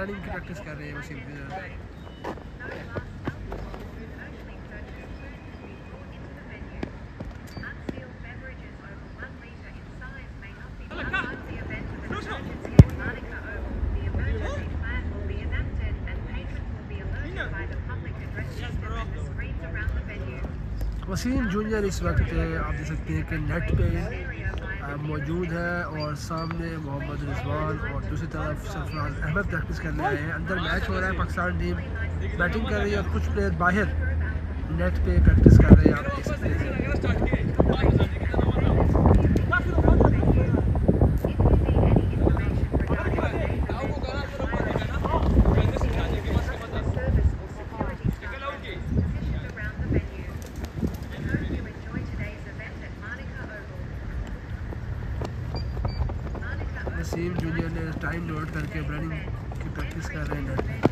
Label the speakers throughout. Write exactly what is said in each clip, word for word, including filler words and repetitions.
Speaker 1: Running की practice कर रहे हैं वसीम जूनियर। वसीम जूनियर इस वक्त आप देख सकते हैं कि नेट पे मौजूद है और सामने मोहम्मद रिजवान और दूसरी तरफ सरफराज अहमद प्रैक्टिस करने आए हैं। अंदर मैच हो रहा है, पाकिस्तान टीम बैटिंग कर रही है और कुछ प्लेयर बाहर नेट पे प्रैक्टिस कर रहे हैं। आप देख सकते हैं वसीम जूनियर ने टाइम नोट करके रनिंग की प्रैक्टिस कर रहे हैं नेट पे।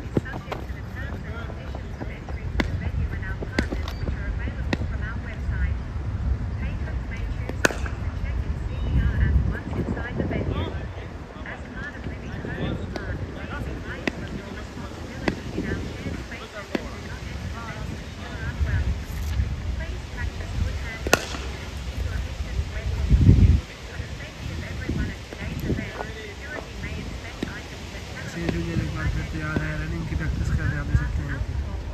Speaker 1: तैयार है, रनिंग की प्रैक्टिस कर रहे हैं, आप देख सकते हैं।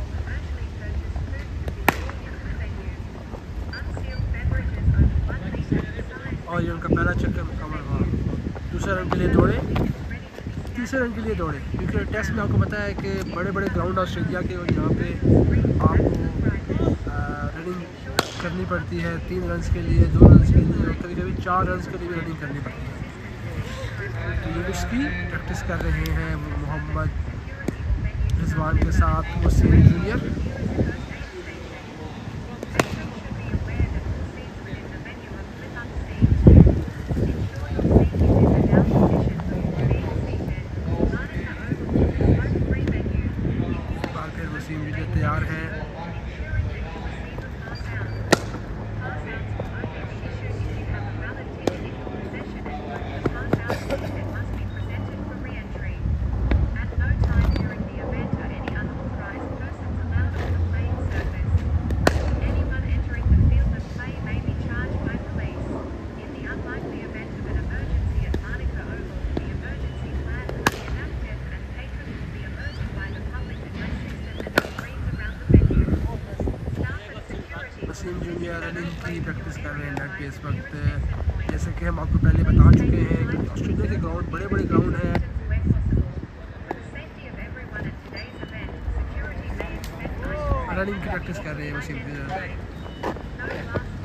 Speaker 1: और ये उनका पहला चक्कर मुकम्मल हुआ। दूसरे रन के लिए दौड़े, तीसरे रन के लिए दौड़े, क्योंकि टेस्ट में आपको पता है कि बड़े बड़े ग्राउंड ऑस्ट्रेलिया के और यहाँ पे आपको रनिंग करनी पड़ती है। तीन रन के लिए, दो रन के लिए और कभी कभी चार रन के लिए भी रनिंग करनी पड़ती है। तो ये उसकी प्रैक्टिस कर रहे हैं मोहम्मद रिजवान के साथ वसीम जूनियर। फिर वसीम जूनियर तैयार है। वसीम जूनियर रनिंग की प्रैक्टिस कर रहे हैं नेट पे इस वक्त। जैसे कि हम आपको पहले बता चुके हैं कि ऑस्ट्रेलिया के ग्राउंड बड़े बड़े ग्राउंड हैं। रनिंग की प्रैक्टिस कर रहे हैं वसीम जूनियर।